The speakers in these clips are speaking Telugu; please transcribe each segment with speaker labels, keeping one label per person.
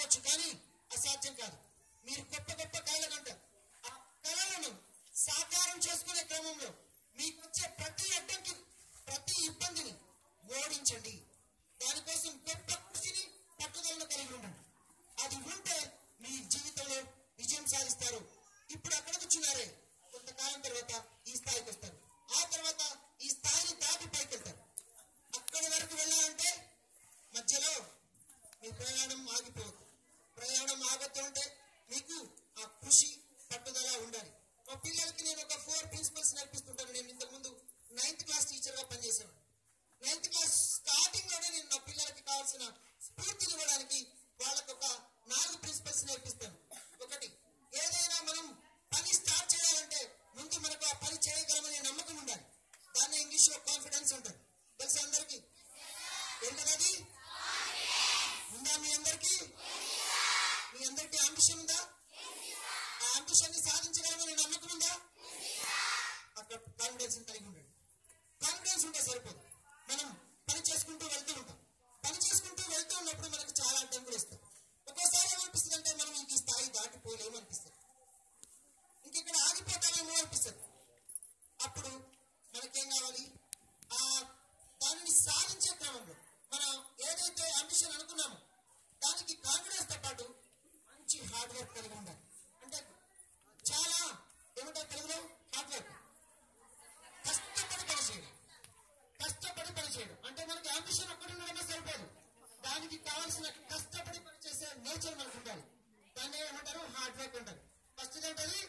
Speaker 1: కావచ్చు, కానీ అసాధ్యం కాదు. మీరు గొప్ప గొప్ప కళలు కంటారు. ఆ కళలను సాకారం చేసుకునే క్రమంలో మీకు వచ్చే ప్రతి అడ్డంకి, ప్రతి ఇబ్బందిని ఓడించండి. దానికోసం గొప్ప కృషిని, పట్టుదలను కలిగి ఉండండి. అది ఉంటే మీ జీవితంలో విజయం సాధిస్తారు. ఇప్పుడు అక్కడ కూర్చున్నారే, కొంతకాలం తర్వాత ఈ స్థాయికి వస్తారు. ఆ తర్వాత ఈ స్థాయిని దాటి పైకి వెళ్తారు. అక్కడి వరకు వెళ్ళాలంటే మధ్యలో మీ ప్రయాణం ఆగిపోవద్దు. ప్రయాణం ఆగొద్దు అంటే మీకు ఆ కృషి, పట్టుదల ఉండాలి. మా పిల్లలకి నేను ఒక 4 ప్రిన్సిపల్స్ నేర్పిస్తుంటాను. నేను ఇంతకుముందు 9th క్లాస్ టీచర్గా పనిచేసేవాడు. 9th క్లాస్ స్టార్టింగ్ లోనే నేను నా పిల్లలకి కావాల్సిన స్ఫూర్తిని ఇవ్వడానికి వాళ్ళకు ఒక 4 ప్రిన్సిపల్స్ నేర్పిస్తాను. ఒకటి, ఏదైనా మనం పని స్టార్ట్ చేయాలంటే ముందు మనకు ఆ పని చేయగలమనే నమ్మకం ఉండాలి. దాన్ని ఇంగ్లీష్ లో కాన్ఫిడెన్స్ అంటారు. తెలుసా అందరికి? ఏంటది? ఉందా మీ అందరికి? మీ అందరికి అంబిషన్ ఉందా? ఆ అంబిషన్ ని సాధించగలమనే నమ్మకం ఉందా? అక్కడ కాన్ఫిడెన్స్ కలిగి ఉండండి. కాన్ఫిడెన్స్ ఉంటే సరిపోదు. మనం పని చేసుకుంటూ వెళ్తూ ఉంటాం. పని చేసుకుంటూ వెళ్తూ ఉన్నప్పుడు మనకు చాలా అడ్డంకులు వస్తాయి. ఒక్కోసారి ఏమనిపిస్తుంది అంటే మనం ఇంక ఈ స్థాయి దాటిపోలేము అనిపిస్తుంది, ఇంకెక్కడ ఆగిపోతామేమో అనిపిస్తుంది. అప్పుడు మనకేం కావాలి? ఆ దానిని సాధించే క్రమంలో మనం ఏదైతే అంబిషన్ అనుకున్నామో దానికి కాన్ఫిడెన్స్ తో పాటు మంచి హార్డ్ వర్క్ కలిగి ఉండాలి. అంటే చాలా ఏమంటారు తెలుగులో? హార్డ్ వర్క్, కష్టపడి పనిచేయడం. కష్టపడి పనిచేయడం అంటే మనకి అంబిషన్ ఒక్కటి ఉండడమే సరిపోదు. దానికి కావాల్సిన కష్టపడి పనిచేసే నేచర్ మనకు ఉండాలి. దాన్ని ఏమంటారు? హార్డ్ వర్క్ అంటారు. ఫస్ట్ ఏంటది?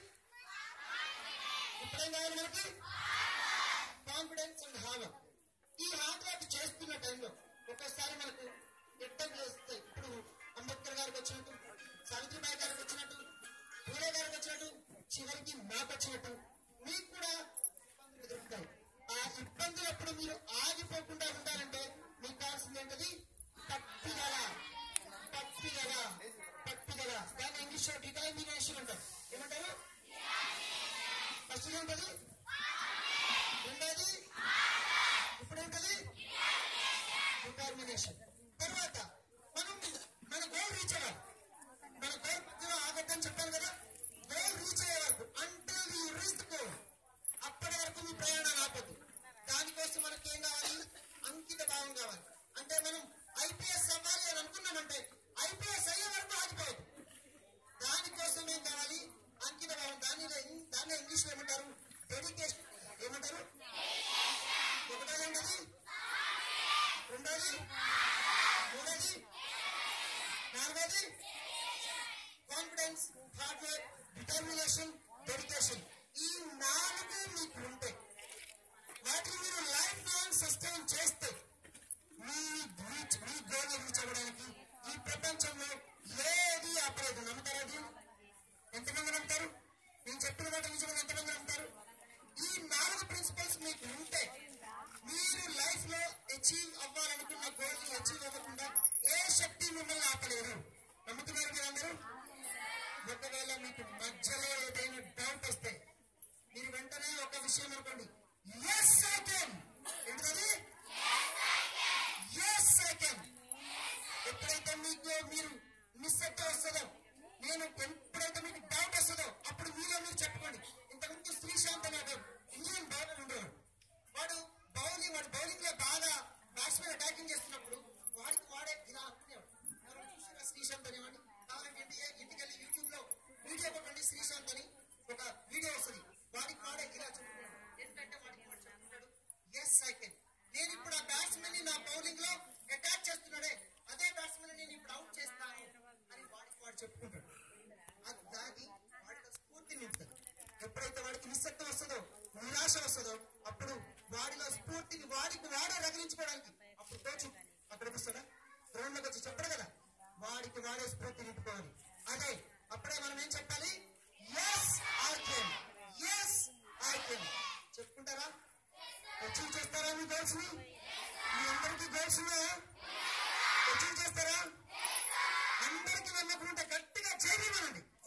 Speaker 1: ఇప్పుడేం కావాలి మనకి? Confidence and hard work. ఈ హార్డ్ వర్క్ చేస్తున్న టైంలో ఒక్కోసారి మనకు ఎడ్డంకులు వస్తాయి. ఇప్పుడు అంబేద్కర్ గారికి వచ్చినట్టు, సావిత్రిబాయి గారికి వచ్చినట్టు, పూలే గారికి వచ్చినట్టు, చివరికి మాకు వచ్చినట్టు మీకు కూడా ఇబ్బందులు ఎదురుతాయి. ఆ ఇబ్బందులప్పుడు మీరు ఆగిపోకుండా ఉండాలంటే మీకు కావాల్సింది ఏంటది? పట్టుదల. పట్టుదల, పట్టుదల. దాన్ని ఇంగ్లీష్ లో డిటర్మినేషన్ అంటారు. ఏమంటారు? ఫస్ట్ ఏంటది? రెండోది ఇప్పుడు ఏంటది? డిటర్మినేషన్. తర్వాత మనం మన గోల్ రీచ్ అవ్వాలి. మన గోల్ మధ్యలో ఆగద్దని చెప్పాను కదా. గోల్ రీచ్ అయ్యే వరకు, until you reach the goal, అప్పటి వరకు మీ ప్రయాణాలు ఆపద్దు. దానికోసం మనకి ఏం కావాలి? అంకిత భావం కావాలి. అంటే మనం ఐపీఎస్ అవ్వాలి అని అనుకున్నామంటే ఐపీఎస్ అయ్యే వరకు ఆగిపోవద్దు. దానికోసం ఏం కావాలి? అంకిత భావం. దాన్ని ఇంగ్లీష్ లో ఏమంటారు? డెడికేషన్. ఏమంటారు? ఒకటోది ఏంటది? రెండోది, మూడోది, నాలుగోది confidence, hard work, determination, dedication. ఈ 4 మీకు ఉంటే, వాటిని మీరు లైఫ్ లాంగ్ సస్టైన్ చేస్తే మీ గోల్ రీచ్ అవ్వడానికి ఈ ప్రపంచంలో ఏది ఆపలేదు. నమ్ముతారు? అది ఎంతమంది నమ్ముతారు? నేను చెప్పిన మాట నిజంగా ఎంతమంది నమ్ముతారు? ఈ 4 ప్రిన్సిపల్స్ మీకు ఉంటే మీరు లైఫ్ లో అచీవ్ అవ్వాలనుకున్న గోల్ ని అచీవ్ అవ్వకుండా ఏ శక్తి మిమ్మల్ని ఆపలేదు. నమ్ముతున్నారు మీరు అందరూ? ఒకవేళ మీకు మధ్యలో ఏదైనా డౌట్ వస్తే మీరు వెంటనే ఒక విషయం అనుకోండి, yes I can. ఏంటది? yes I can. ఎప్పుడైతే మీకు మీరు మిస్ అయితే వస్తుందో, ఎప్పుడైతే మీకు డౌట్ వస్తుందో అప్పుడు మీలో మీరు చెప్పుకోండి. ఇంతకుముందు శ్రీశాంత్ అనే ఇండియన్ బౌలర్ ఉండేవాడు. వాడు బౌలింగ్ లో బాగా బ్యాట్స్మెన్ అటాకింగ్ చేస్తున్నప్పుడు వాడే ఇలా అనుకునేవాడు. ఎవరైనా చూసారా శ్రీశాంత్ అనేవాడిని? కావాలంటే ఇంటికెళ్ళి యూట్యూబ్ లో వీడియో కొట్టండి, శ్రీశాంత్ అని ఒక వీడియో వస్తుంది. వాడే ఇలా చెప్పుకున్నాడు. ఏంటంటే వాడు చెప్పుకున్నాడు, yes I can. నేను ఇప్పుడు ఆ బ్యాట్స్మెన్ ని నా బౌలింగ్ లో అటాక్ చేస్తున్నాడే, అదే బ్యాట్స్మెన్ నేను ఇప్పుడు అవుట్ చేస్తాను అని వాడు చెప్పుకుంటాడు. అది దాగి వాడికి స్ఫూర్తి నింపుతుంది. ఎప్పుడైతే వాడికి నిస్సత్వం వస్తుందో, నిరాశ వస్తుందో, అప్పుడు వాడిలో స్ఫూర్తిని వాడే రగిలించుకోవడానికి అప్పుడు కోచ్ అక్కడికి వస్తాడా? గ్రౌండ్లోకి వచ్చి చెప్పడు కదా, వాడికి వాడే స్ఫూర్తి నింపుకోవాలి. అదే అప్పుడే మనం ఏం చెప్పాలి? yes I can, yes I can. చెప్పుకుంటారా? అచీవ్ చేస్తారా మీ గోల్స్ ని? మీ అందరికీ గోల్స్ ఉన్నాయా? అచీవ్ చేస్తారా? అందరికీ నమ్మకం ఉంటే గట్టిగా చేయమనండి.